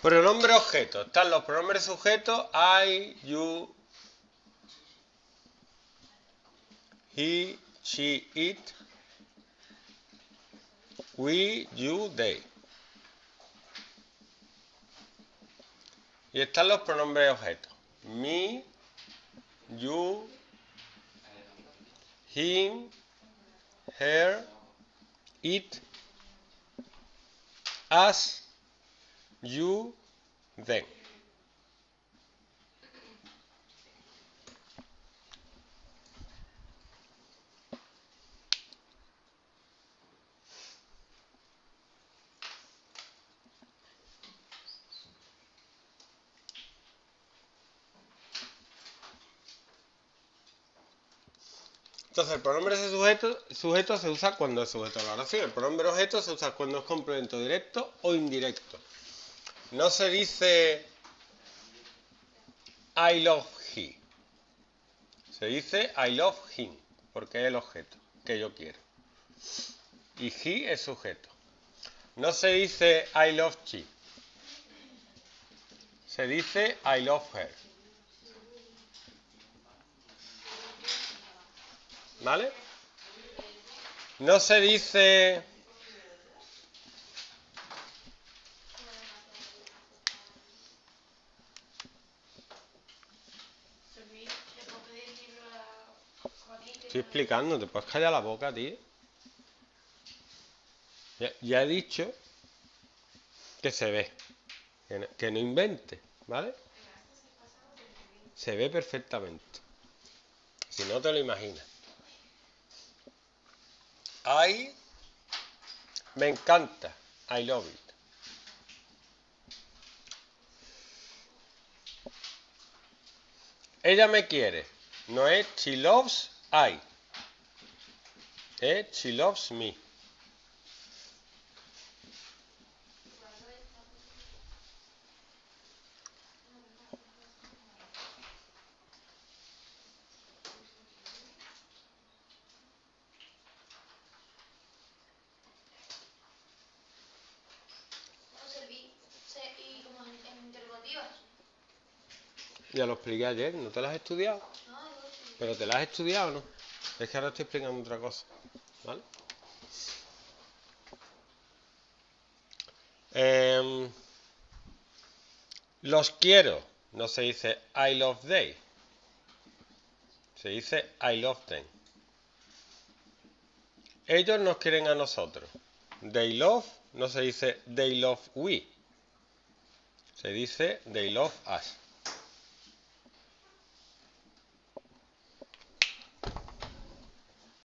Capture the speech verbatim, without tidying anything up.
Pronombre objeto. Están los pronombres sujetos I, you, he, she, it, we, you, they. Y están los pronombres objetos. Me, you, him, her, it, us, you, them. Entonces, el pronombre de sujeto, sujeto se usa cuando es sujeto de la oración. El pronombre objeto se usa cuando es complemento directo o indirecto. No se dice I love he. Se dice I love him, porque es el objeto que yo quiero. Y he es sujeto. No se dice I love she. Se dice I love her. ¿Vale? No se dice Estoy explicando, ¿te puedes callar la boca, tío? Ya, ya he dicho que se ve, que no, que no invente, ¿vale? Se ve perfectamente. Si no te lo imaginas. I, me encanta. I love it. Ella me quiere. No es she loves I. Es she loves me. Ya lo expliqué ayer, ¿no te las has estudiado? No, ¿pero te las has estudiado o no? Es que ahora estoy explicando otra cosa, ¿vale? Eh, los quiero, no se dice I love they, se dice I love them. Ellos nos quieren a nosotros. They love, no se dice they love we, se dice they love us.